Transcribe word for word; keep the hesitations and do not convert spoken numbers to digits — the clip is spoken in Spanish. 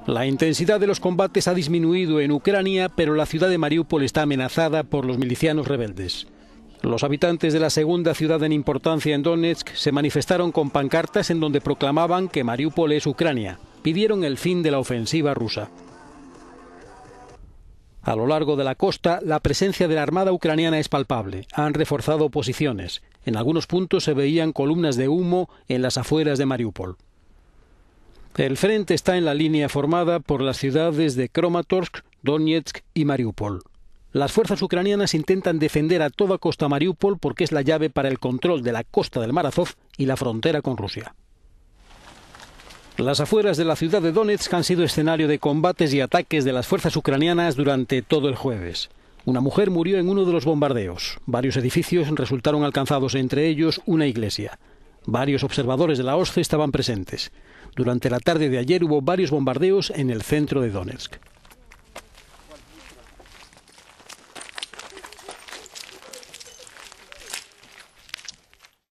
La intensidad de los combates ha disminuido en Ucrania, pero la ciudad de Mariúpol está amenazada por los milicianos rebeldes. Los habitantes de la segunda ciudad en importancia en Donetsk se manifestaron con pancartas en donde proclamaban que Mariúpol es Ucrania. Pidieron el fin de la ofensiva rusa. A lo largo de la costa, la presencia de la armada ucraniana es palpable. Han reforzado posiciones. En algunos puntos se veían columnas de humo en las afueras de Mariúpol. El frente está en la línea formada por las ciudades de Kramatorsk, Donetsk y Mariúpol. Las fuerzas ucranianas intentan defender a toda costa Mariúpol porque es la llave para el control de la costa del Mar Azov y la frontera con Rusia. Las afueras de la ciudad de Donetsk han sido escenario de combates y ataques de las fuerzas ucranianas durante todo el jueves. Una mujer murió en uno de los bombardeos. Varios edificios resultaron alcanzados, entre ellos una iglesia. Varios observadores de la O S C E estaban presentes. Durante la tarde de ayer hubo varios bombardeos en el centro de Donetsk.